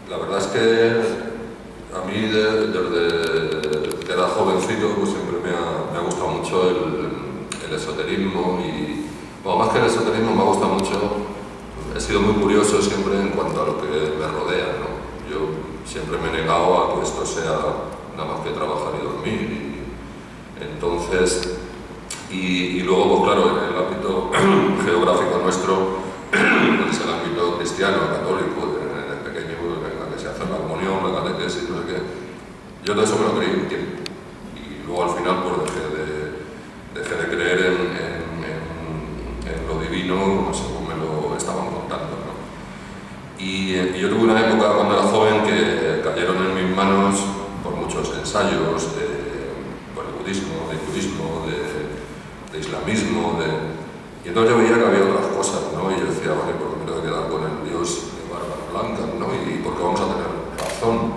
La verdad es que a mí desde que era jovencito pues siempre me ha gustado mucho el esoterismo y, bueno, más que el esoterismo me ha gustado mucho, he sido muy curioso siempre en cuanto a lo que me rodea, ¿no? Yo siempre me he negado a que esto sea nada más que trabajar y dormir entonces, y luego, pues claro, en el ámbito geográfico nuestro, pues el ámbito cristiano, católico, en el pequeño, en la que se hace la comunión, la catequesis, no sé qué, yo todo eso me lo creí un tiempo. Y luego al final pues dejé de creer en lo divino, según me lo estaban contando, ¿no? Y yo tuve una época cuando era joven que cayeron en mis manos por muchos ensayos por el budismo, del budismo, de islamismo, y entonces yo veía que había otras cosas, ¿no? Y yo decía, vale, ¿por qué me tengo que quedar con el Dios de barbas blancas, ¿no? ¿Y por qué vamos a tener razón?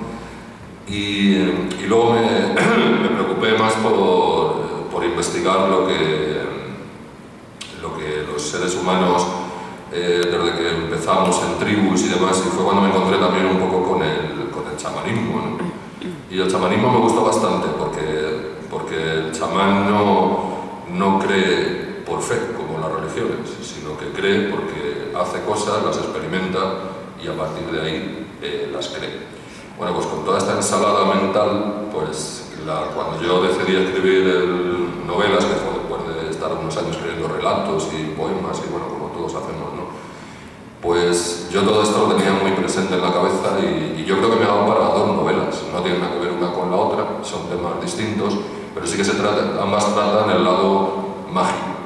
Y luego me preocupé más por investigar lo que los seres humanos, desde que empezamos en tribus y demás, y fue cuando me encontré también un poco con el chamanismo, ¿no? Y el chamanismo me gustó bastante porque el chamán no cree por fe, como las religiones, sino que cree porque hace cosas, las experimenta y a partir de ahí las cree. Bueno, pues con toda esta ensalada mental, pues cuando yo decidí escribir novelas, que fue después de estar unos años escribiendo relatos y poemas, y bueno, como todos hacemos, ¿no? Pues yo todo esto lo tenía muy presente en la cabeza y yo creo que me ha dado para dos novelas. No tienen nada que ver una con la otra, son temas distintos, pero sí que ambas tratan el lado mágico,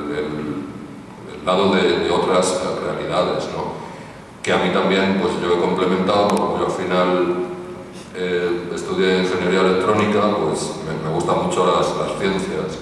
el lado de otras realidades, ¿no? Que a mí también, pues yo he complementado, como yo al final estudié ingeniería electrónica, pues me gustan mucho las ciencias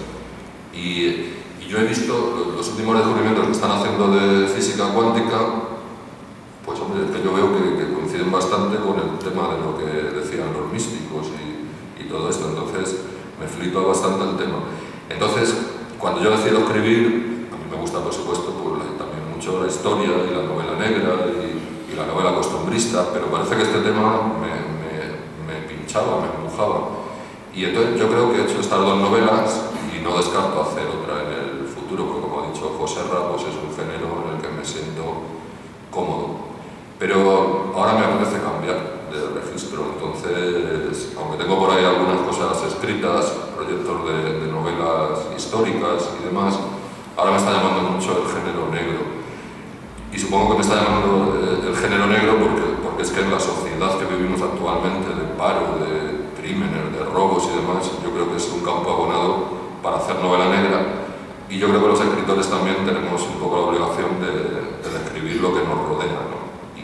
y yo he visto los últimos descubrimientos que están haciendo de física cuántica, pues hombre, es que yo veo que coinciden bastante con el tema de lo que decían los místicos y todo esto, entonces me flipa bastante el tema. Entonces, cuando yo decido escribir, a mí me gusta por supuesto pues, también mucho la historia y la novela negra y la novela costumbrista, pero parece que este tema me pinchaba, me empujaba. Y entonces yo creo que he hecho estas dos novelas y no descarto hacer otra en el futuro, porque como ha dicho José Ra, pues es un género en el que me siento cómodo. Pero ahora me apetece cambiar de registro, entonces, aunque tengo por ahí algunas cosas escritas, proyectos de novelas históricas y demás, ahora me está llamando mucho el género negro. Y supongo que me está llamando el género negro porque es que en la sociedad que vivimos actualmente, de paro, de crímenes, de robos y demás, yo creo que es un campo abonado para hacer novela negra. Y yo creo que los escritores también tenemos un poco la obligación de describir lo que nos rodea, ¿no?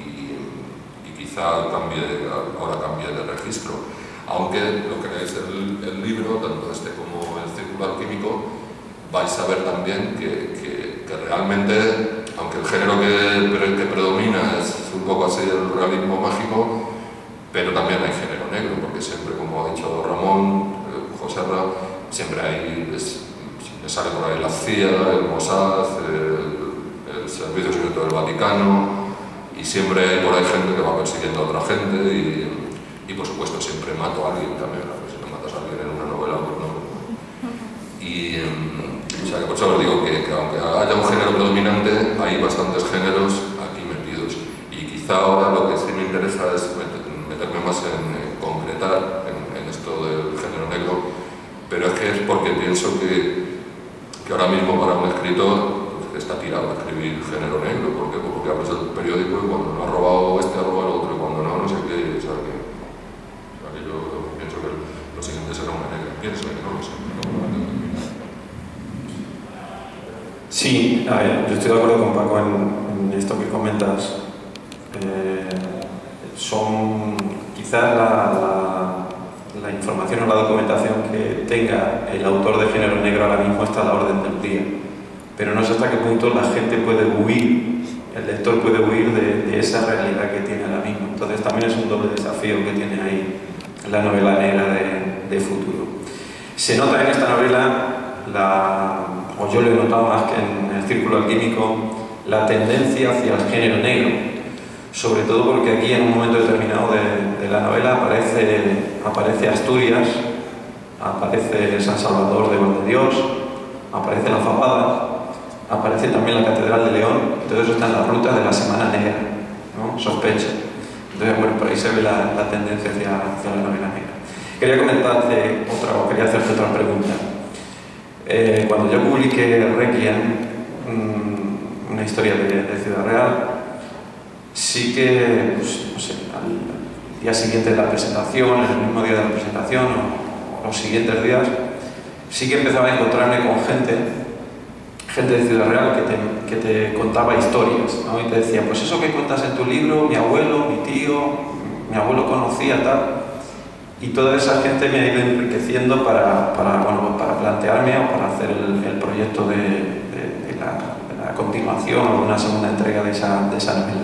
Y quizá ahora cambie de registro. Aunque lo que leéis el libro, tanto este como el Círculo Alquímico, vais a ver también que realmente, aunque el género que predomina es un poco así el realismo mágico, pero también hay género negro, porque siempre, como ha dicho Ramón, José Ra, siempre hay, me sale por ahí la CIA, el Mossad, el Servicio Secreto del Vaticano, y siempre hay por ahí gente que va persiguiendo a otra gente y por supuesto siempre mato a alguien también, si no matas a alguien en una novela, pues no. O sea que por eso os digo que aunque haya un género predominante, hay bastantes géneros aquí metidos. Y quizá ahora lo que sí me interesa es meterme más en concretar en esto del género negro, pero es que es porque pienso que ahora mismo para un escritor pues, está tirado a escribir género negro. ¿Por qué? Porque abres el periódico y cuando no ha robado este, ha robado el otro, y cuando no, no sé qué. O sea que yo pienso que lo siguiente será una negra. Pienso que no lo sé. Sí, a ver, yo estoy de acuerdo con Paco en esto que comentas. Son quizás la información o la documentación que tenga el autor de género negro ahora mismo está a la orden del día. Pero no sé hasta qué punto la gente puede huir, el lector puede huir de esa realidad que tiene ahora mismo. Entonces también es un doble desafío que tiene ahí la novela negra de futuro. Se nota en esta novela o yo lo he notado más que en el Círculo Alquímico, la tendencia hacia el género negro. sobre todo porque aquí en un momento determinado de la novela aparece Asturias, aparece San Salvador de Valdiós, aparece la Fabada, aparece también la Catedral de León, y todo eso está en la ruta de la Semana Negra, ¿no? Sospecha. Entonces, bueno, por ahí se ve la tendencia hacia la novela negra. Quería hacerte otra pregunta. Cuando yo publiqué Requiem, una historia de Ciudad Real, sí que, pues, no sé, al día siguiente de la presentación, el mismo día de la presentación o los siguientes días, sí que empezaba a encontrarme con gente de Ciudad Real que te contaba historias, ¿no? Y te decía, pues eso que cuentas en tu libro, mi abuelo, mi tío, mi abuelo conocía tal. Y toda esa gente me ha ido enriqueciendo para plantearme o para hacer el proyecto de la continuación o una segunda entrega de esa novela.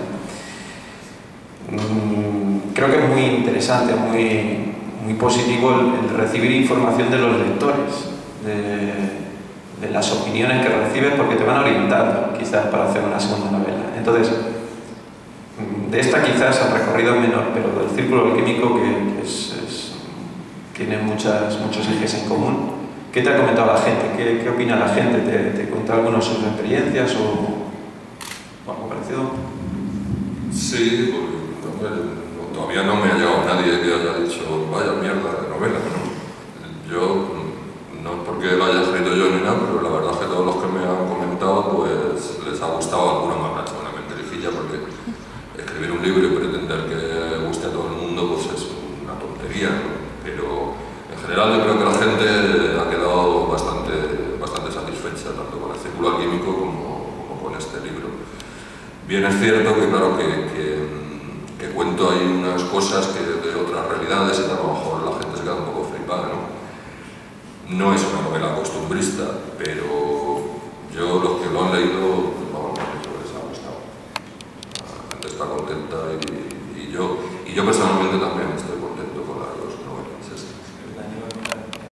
Creo que es muy interesante, muy positivo el recibir información de los lectores, de las opiniones que recibes, porque te van orientando quizás para hacer una segunda novela. Entonces, de esta quizás el recorrido es menor, pero del círculo alquímico que tiene muchos ejes en común. ¿Qué te ha comentado la gente? ¿Qué opina la gente? ¿Te cuenta algunas de sus experiencias o algo parecido? Sí, porque todavía no me ha llegado nadie que haya dicho vaya mierda de novela, ¿no? Yo, no porque lo haya escrito yo ni nada, pero la verdad es que todos los que me han comentado pues les ha gustado. Algunos me han hecho una mentirijilla, porque escribir un libro y pretender que guste a todo el mundo pues es una tontería, ¿no? Pero en general yo creo que la gente ha quedado bastante satisfecha, tanto con el círculo alquímico como con este libro. Bien es cierto que, claro, que cuento ahí unas cosas que de otras realidades y a lo mejor la gente se queda un poco flipada, ¿no? No es una novela costumbrista, pero los que lo han leído, vamos, les ha gustado. La gente está contenta y yo personalmente también estoy